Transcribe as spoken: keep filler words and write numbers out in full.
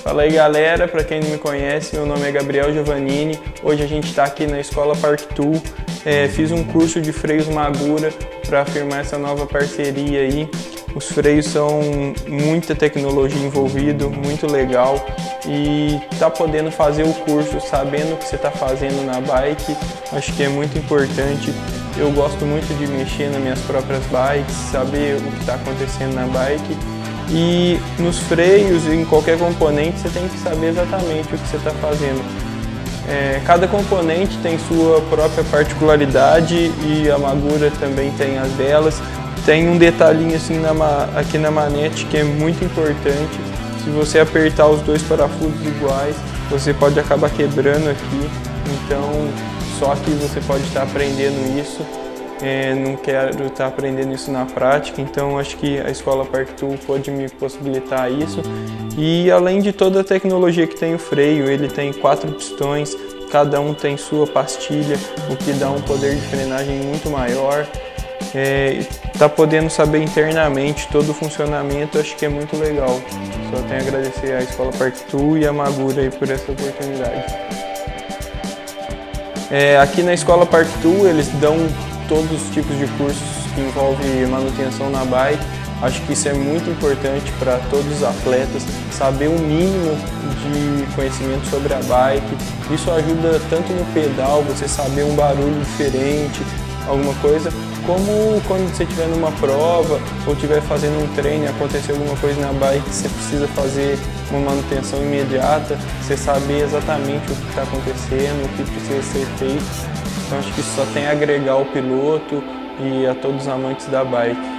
Fala aí galera, para quem não me conhece, meu nome é Gabriel Giovannini. Hoje a gente está aqui na Escola Park-Tool. É, fiz um curso de freios Magura para firmar essa nova parceria aí. Os freios são muita tecnologia envolvida, muito legal, e tá podendo fazer o curso sabendo o que você está fazendo na bike, acho que é muito importante. Eu gosto muito de mexer nas minhas próprias bikes, saber o que está acontecendo na bike. E nos freios, em qualquer componente, você tem que saber exatamente o que você está fazendo. É, cada componente tem sua própria particularidade e a Magura também tem as delas. Tem um detalhinho assim na, aqui na manete que é muito importante. Se você apertar os dois parafusos iguais, você pode acabar quebrando aqui. Então, só que você pode estar aprendendo isso. É, não quero estar aprendendo isso na prática, então acho que a Escola Park-Tool pode me possibilitar isso. E além de toda a tecnologia que tem o freio, ele tem quatro pistões, cada um tem sua pastilha, o que dá um poder de frenagem muito maior. É, tá podendo saber internamente todo o funcionamento, acho que é muito legal. Só tenho a agradecer à Escola Park-Tool e à Magura aí por essa oportunidade. É, aqui na Escola Park-Tool eles dão todos os tipos de cursos que envolvem manutenção na bike. Acho que isso é muito importante para todos os atletas, saber o mínimo de conhecimento sobre a bike. Isso ajuda tanto no pedal, você saber um barulho diferente, alguma coisa, como quando você estiver numa prova ou estiver fazendo um treino e acontecer alguma coisa na bike, você precisa fazer uma manutenção imediata, você saber exatamente o que está acontecendo, o que precisa ser feito. Então acho que isso só tem a agregar ao piloto e a todos os amantes da bike.